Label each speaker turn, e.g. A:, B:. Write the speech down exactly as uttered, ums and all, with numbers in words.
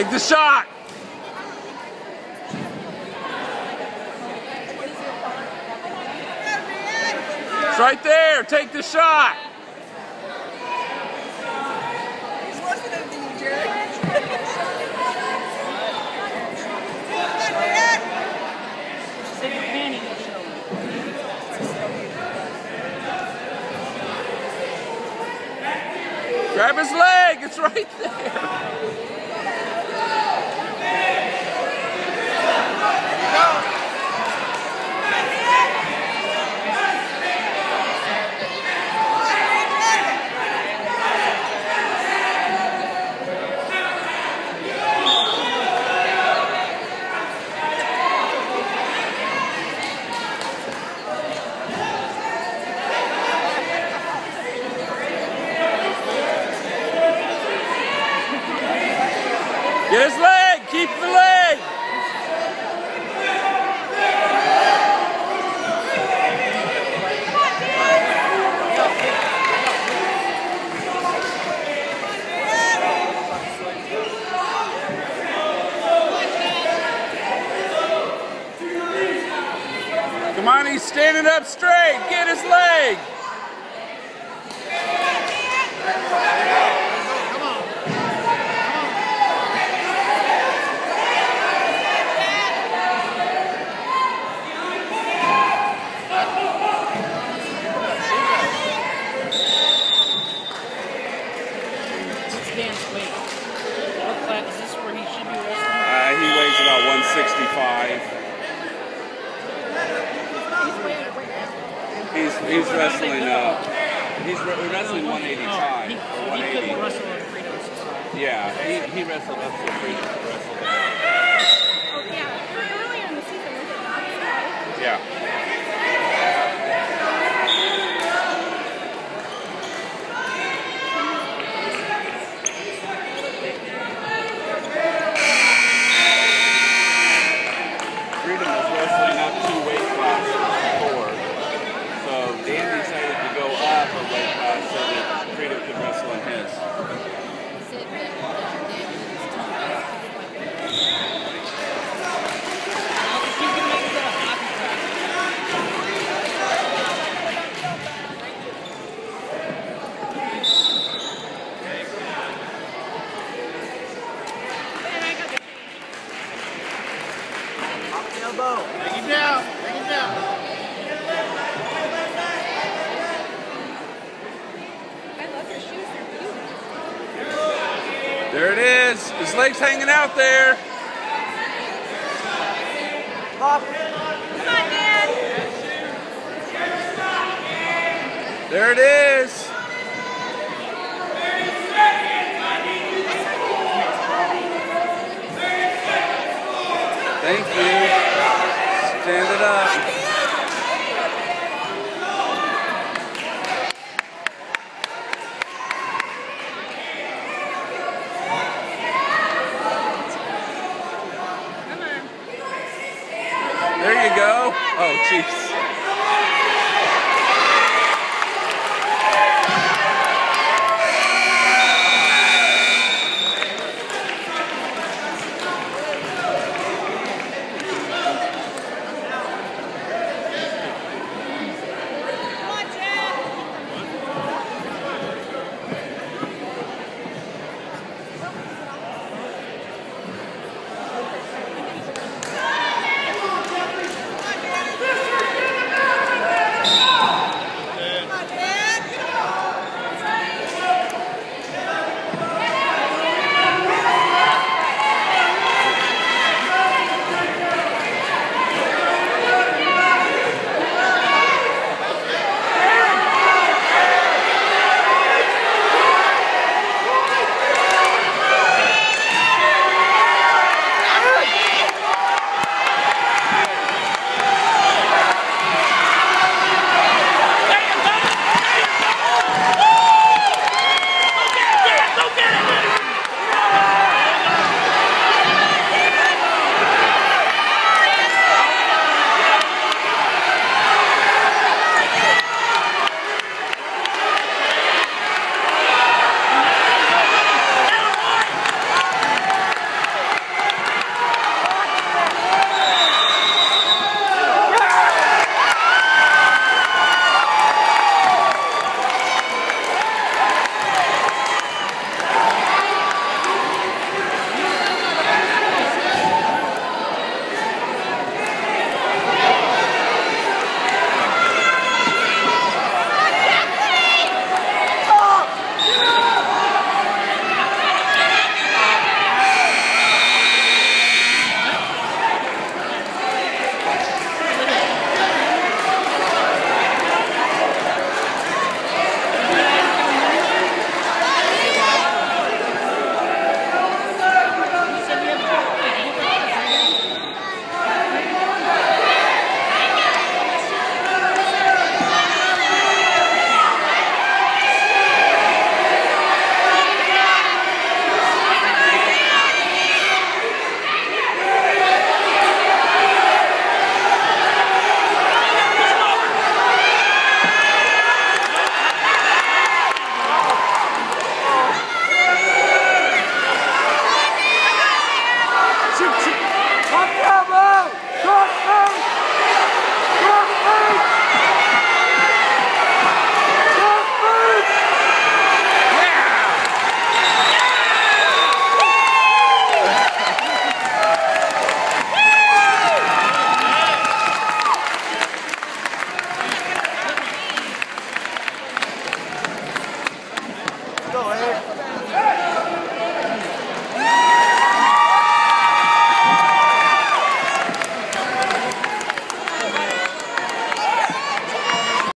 A: Take the shot. It's right there. Take the shot.
B: He's listening to you, Jerry.
A: Grab his leg. It's right there. Get his leg! Keep the leg! Come on, he's standing up straight. Get his leg! Uh, he weighs about one sixty-five. He's he's wrestling up. He's re wrestling one eighty-five or one eighty. Yeah, he he wrestled up to freedom.
C: Oh yeah, earlier in the season we did not, right?
A: Yeah. Freedom was wrestling up two weight classes before, so Dan decided to go up a weight class so that Freedom could wrestle in his.
D: Elbow. Take him down. Take him down.
C: I love your shoes. They're beautiful.
A: There it is. His leg's hanging out there.
D: Pop.
C: Come on, Dad.
A: There it is. Thank you. Stand it up.
C: Come on.
A: There you go. Oh, jeez.